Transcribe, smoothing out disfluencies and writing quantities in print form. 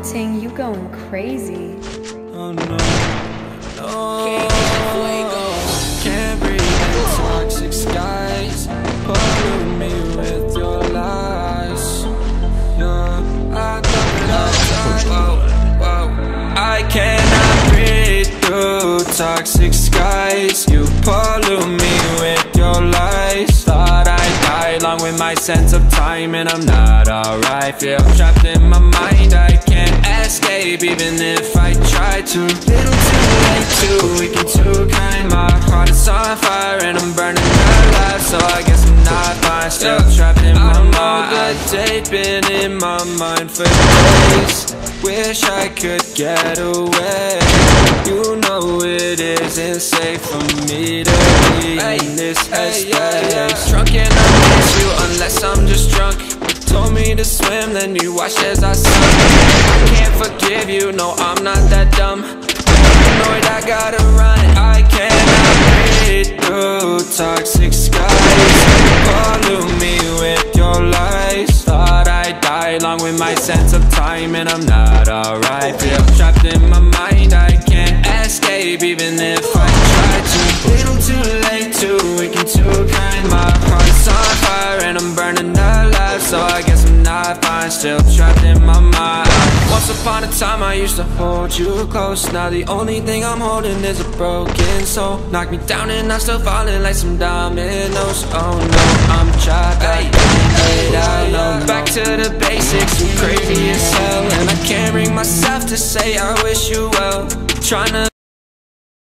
Ting, you going crazy. Oh no, no. Can't breathe in toxic skies. Pollute me with your lies. Yeah, I thought that I cannot breathe through toxic skies. You pollute me with your lies. Thought I'd die along with my sense of time, and I'm not alright. Feel trapped in my mind, I can't escape even if I try to. Little too late, too weak and too kind. My heart is on fire and I'm burning alive, so I guess I'm not fine. Still trapped in my mind. I know the date been in my mind for days. Wish I could get away. You know it isn't safe for me to be in this headspace. Drunk and I miss you unless I'm just drunk. Told me to swim, then you watched as I sunk. I can't forgive you, no I'm not that dumb. Annoyed I gotta run, I cannot breathe through toxic skies. Pollute me with your lies. Thought I'd die along with my sense of time, and I'm not alright. Feel trapped in my mind, I can't escape even if I try to. Little too late, too weak and too kind. My heart is on fire and I'm burning alive, so I guess I'm not fine. Still trapped in my mind. Once upon a time I used to hold you close. Now the only thing I'm holding is a broken soul. Knock me down and I'm still falling like some dominoes. Oh no, I'm trapped, I can't get out, no. Back to the basics, you crazy as hell, and I can't bring myself to say I wish you well. Tryna